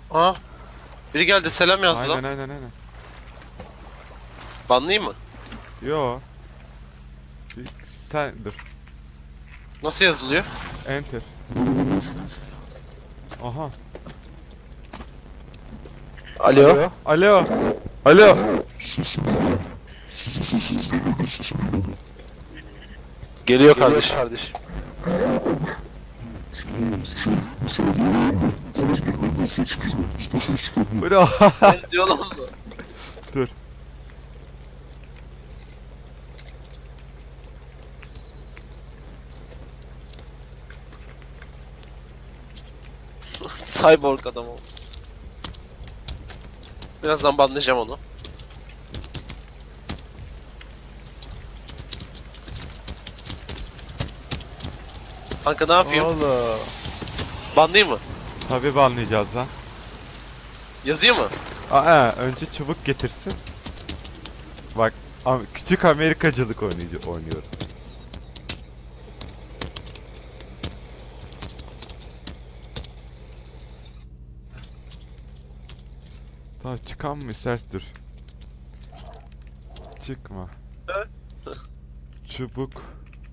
Aa, biri geldi selam yazdı lan. Aynen. Banlayayım mı? Yo. Bir- Sen dur. Nasıl yazılıyor? Enter. Aha. Alo. Alo. Alo. Geliyor kardeşim. Bro. Ne diyor lan bu? Dur. Cyborg adam o. Birazdan banlayacağım onu. Kanka ne yapayım? Oğlum. Banlayayım mı? Tabii banlayacağız lan. Yazayım mı? Önce çubuk getirsin. Bak, küçük Amerikacılık oynuyorum. Tamam, çıkan mı istersen dur. Çıkma. He? Çubuk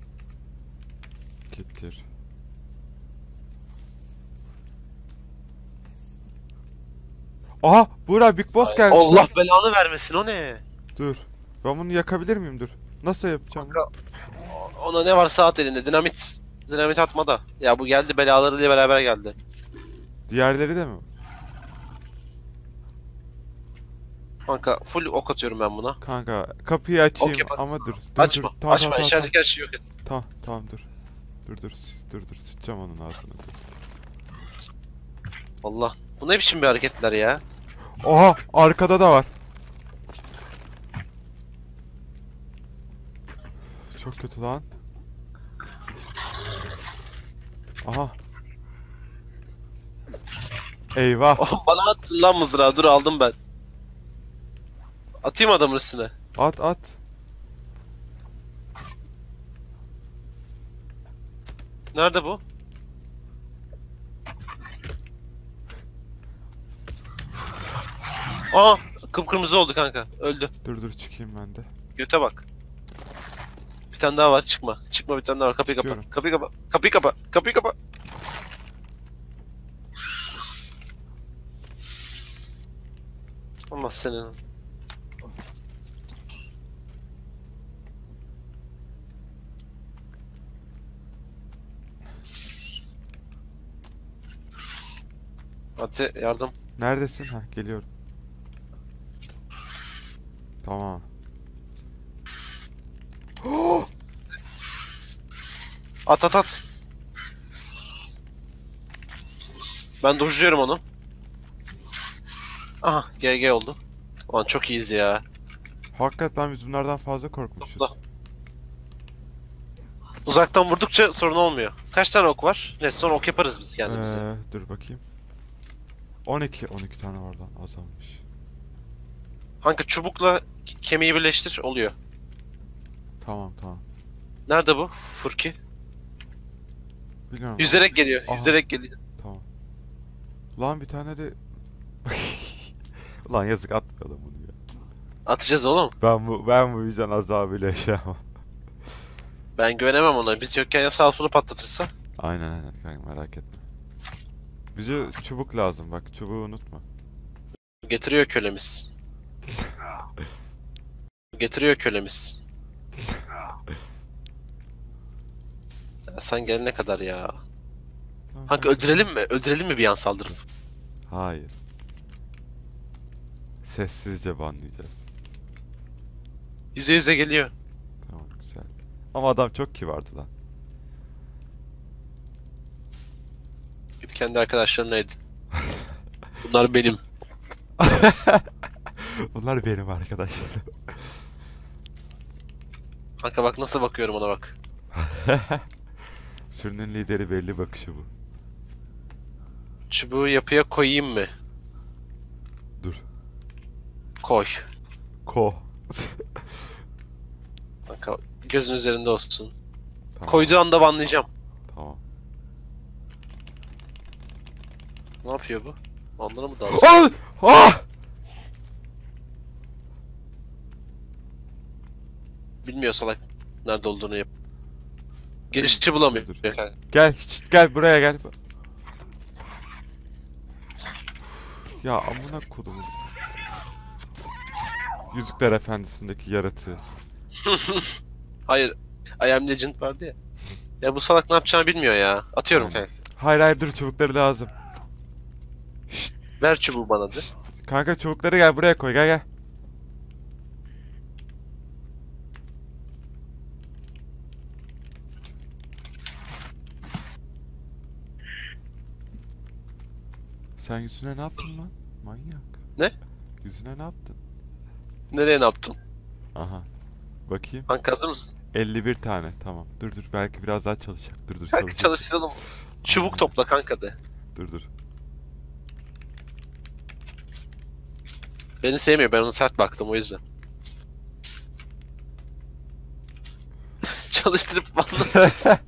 getir. Aha! Buğra, Big Boss gelmiş Allah lan. belanı vermesin, o ne? Dur. Ben bunu yakabilir miyim? Dur. Nasıl yapacağım? Kanka, ona ne varsa at elinde. Dinamit. Dinamit atma da. Ya bu geldi, belalarıyla beraber geldi. Diğerleri de mi? Kanka full ok atıyorum ben buna. Kanka kapıyı açayım Ok yapar. ama dur. Açma. Tamam, Açma. tamam. İçerideki her şeyi yok et. Tamam dur. Dur, sıçacağım onun ağzına, dur. Allah. Bu ne biçim bir hareketler ya? Oha! Arkada da var. Çok kötü lan. Aha. Eyvah. Oh, bana attın lan mızrağı. Dur, aldım ben. Atayım adamın üstüne. At. Nerede bu? Aa, kıpkırmızı oldu kanka. Öldü. Dur çıkayım ben de. Göte bak. Bir tane daha var. Çıkma. Çıkma, bir tane daha var. Kapıyı kapa. Çıkıyorum. Kapıyı kapa. Kapıyı kapa. Kapıyı kapa. Allah senin. Hadi yardım. Neredesin? Ha, geliyorum. Tamam. At. Ben dojluyorum onu. Aha, GG oldu. Ulan çok iyiyiz ya. Hakikaten biz bunlardan fazla korkmuşuz. Topla. Uzaktan vurdukça sorun olmuyor. Kaç tane ok var? Neyse, sonra ok yaparız biz kendimize. Dur bakayım. 12 tane var lan, azalmış. Kanka çubukla kemiği birleştir, oluyor. Tamam. Nerede bu? Furki. Bilmiyorum. Yüzerek geliyor. Aha. Yüzerek geliyor. Tamam. Lan bir tane de... Lan yazık, atmayalım bunu ya. Atacağız oğlum. Ben bu vicdan azabıyla yaşayamam. Ben güvenemem ona. Biz yokken ya sağ solu patlatırsa. Aynen kanka, merak etme. Bize çubuk lazım, bak çubuğu unutma. Getiriyor kölemiz. Getiriyor kölemiz. Ya sen gelene kadar ya. Tamam, Kanka öldürelim mi? Öldürelim mi bir an saldırıp? Hayır. Sessizce banlayacağız. Yüze yüze geliyor. Tamam, güzel. Ama adam çok kibardı lan. Git kendi arkadaşlarına edin. Bunlar benim. Bunlar benim arkadaşlarım. Kanka bak nasıl bakıyorum ona, bak. Sürünün lideri belli bakışı bu. Çubuğu yapıya koyayım mı? Dur. Koy. Ko. Kanka gözün üzerinde olsun. Tamam. Koyduğu anda banlayacağım. Tamam. Ne yapıyor bu? Onlara mı dalacağım? Ah! Ah! Bilmiyor salak nerede olduğunu yap. Girişçi bulamıyor Dur. kanka. Gel, gel buraya gel. Ya amına kodumun. Yüzükler Efendisi'ndeki yaratığı. Hayır. I Am Legend vardı ya. Ya bu salak ne yapacağını bilmiyor ya. Atıyorum Aynen. kanka. Hayır hayır dur, çubukları lazım. Şşt, Ver çubuğu bana de. kanka çubukları gel buraya koy, gel gel. Sen yüzüne ne yaptın lan? Manyak. Ne? Yüzüne ne yaptın? Nereye ne yaptım? Aha. Bakayım. Kanka hazır mısın? 51 tane, tamam. Dur belki biraz daha çalışacak. Dur Kanka çalışacak. çalıştıralım. Çubuk Aynen. topla kanka de. Dur. Beni sevmiyor, ben ona sert baktım o yüzden. Çalıştırıp bana. Kanka.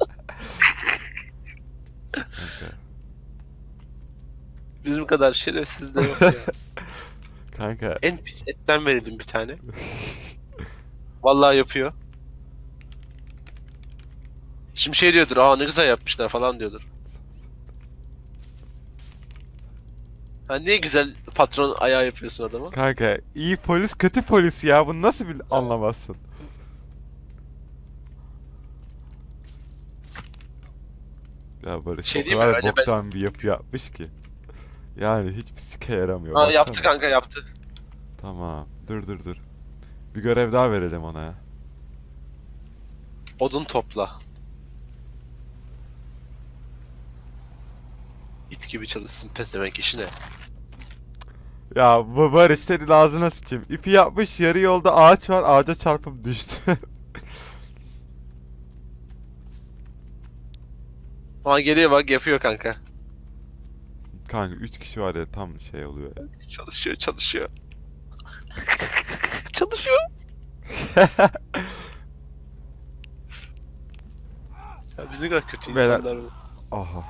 Bizim kadar şerefsiz de yok ya. Kanka. En pis etten verelim bir tane. Vallahi yapıyor. Şimdi şey diyordur, aa ne güzel yapmışlar falan diyordur. Ha niye güzel patron ayağı yapıyorsun adama? Kanka iyi polis kötü polis ya. Bunu nasıl anlamazsın? Ya Barış Şey o diyeyim mi, kadar öyle boktan bir yapı yapmış ki. Yani hiçbir sike yaramıyor. Aa Baksana. yaptı kanka yaptı. Tamam. Dur. Bir görev daha verelim ona ya. Odun topla. İt gibi çalışsın pezevenk işine. Ya bu Barış senin ağzına sıçayım. İpi yapmış, yarı yolda ağaç var, ağaca çarpıp düştü. Ama geliyor bak yapıyor kanka. Kanka 3 kişi var ya, tam şey oluyor ya. Çalışıyor. Çalışıyor. Ya biz ne kadar kötü Beyler- insanlar. Aha.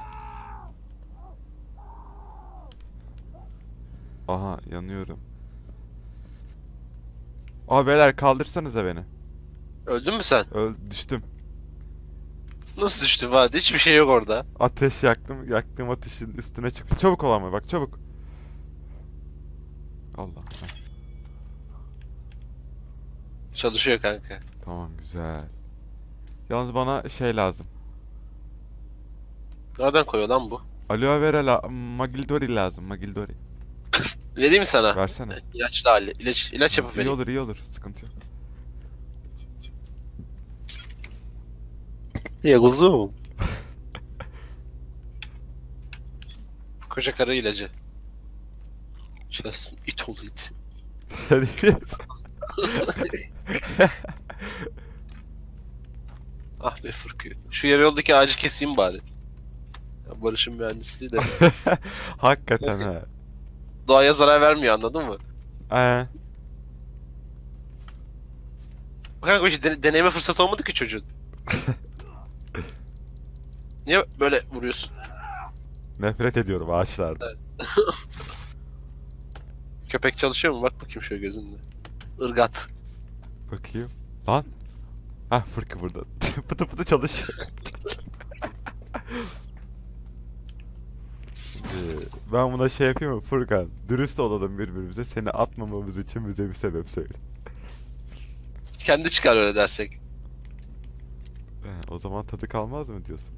Aha yanıyorum. Aa beyler kaldırsanıza beni. Öldün mü sen? Düştüm. Nasıl düştün vadi? Hiçbir şey yok orada. Ateş yaktım. Yaktığım ateşin üstüne çık. Çabuk ol ama bak çabuk. Allah. Heh, Çalışıyor kanka. tamam güzel. Yalnız bana şey lazım. Nereden koyuyor lan bu? Aloe vera Magildori lazım. Magildori. Vereyim mi sana? Versene. İlaçlı hali. İlaç yapıp İyi vereyim. olur iyi olur. Sıkıntı yok. Ya kuzum. Koca karı ilacı. Çalışsın. İt oğlu it. Ah be Fırkı. Şu yarı yoldaki ağacı keseyim bari. Ya Barış'ın mühendisliği de Hakikaten ha. doğaya zarar vermiyor, anladın mı? Kanka bu hiç deneyime fırsatı olmadı ki çocuğun. Niye böyle vuruyorsun? Nefret ediyorum ağaçlardan. Köpek çalışıyor mu? Bak bakayım şöyle gözünle. Irgat. Bakayım. Lan. Hah fırkı burada. Pıtı pıtı çalışıyor. Ben buna şey yapayım mı Furkan? Dürüst olalım birbirimize. Seni atmamamız için bize bir sebep söyle. Kendi çıkar öyle dersek. O zaman tadı kalmaz mı diyorsun?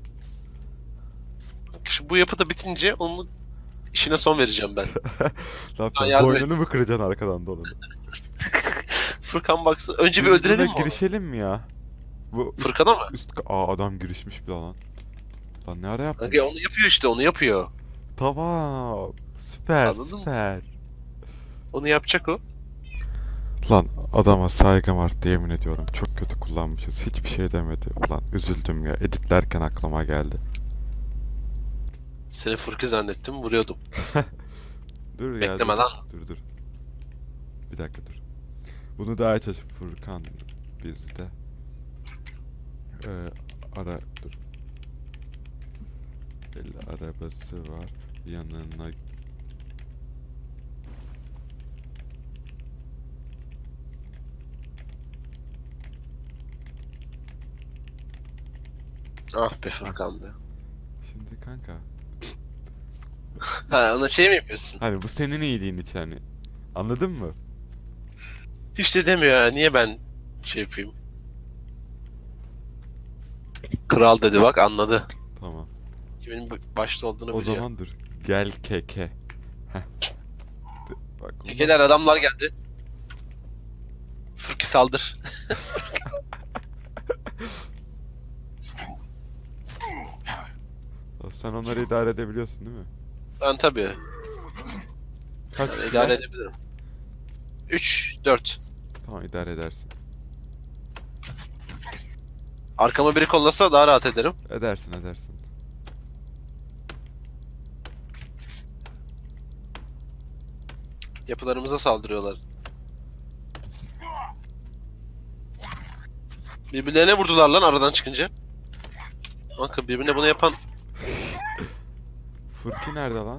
Bu yapı da bitince onun işine son vereceğim ben. Ne yapacaksın? yardım Boynunu mu kıracaksın arkadan dolanıp? Furkan baksın. Önce bir öldürelim mi Birbirine onu? girişelim mi ya? Bu Furkan'a mı? adam girişmiş bir lan. Lan ne ara yaptın? Kanka onu yapıyor işte, onu yapıyor. Tamam. Süper Anladın mı? süper. Onu yapacak o. Lan adama saygım arttı yemin ediyorum. Çok kötü kullanmışız. Hiçbir şey demedi. Ulan üzüldüm ya. Editlerken aklıma geldi. Seni Furki zannettim, vuruyordum. Dur ya. Bekleme dur. lan. Dur. Bir dakika dur. Bunu daha aç Furkan bizde. Ara dur. El arabası var. Yanına Ah be Furkan be. Şimdi kanka. Ha, ona şey mi yapıyorsun? Hani bu senin iyiliğin için hani. Anladın mı? Hiç de demiyor ya. Niye ben şey yapayım? Kral dedi bak, anladı. Tamam. Kimin başta olduğunu O biliyor. zaman dur. Gel keke. Heh. Bak bunlar- Kekeler, adamlar geldi. Furki saldır. Sen onları idare edebiliyorsun değil mi? Ben tabii Kaç idare kişiler? edebilirim. 3, 4. Tamam idare edersin. Arkama biri kollasa daha rahat ederim. Edersin edersin. Yapılarımıza saldırıyorlar. Birbirlerine vurdular lan aradan çıkınca. Bakın birbirine bunu yapan Furki nerede lan?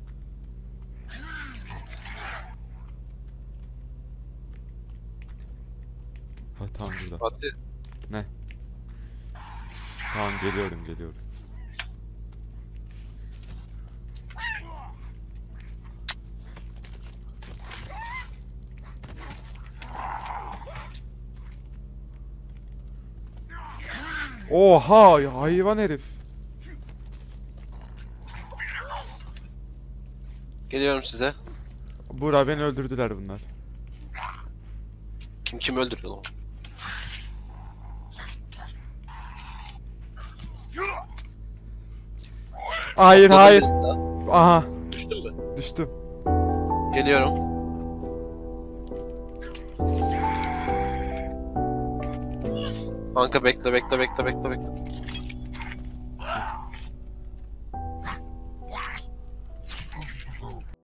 Ha tamam burada. Fatih. Ne? Tamam geliyorum geliyorum. Oha ya hayvan herif. Geliyorum size. Buğra beni öldürdüler bunlar. Kim öldürüyor lan? Hayır Atladı hayır. biri daha. Aha Düştün mü? düştüm. Geliyorum. Kanka bekle.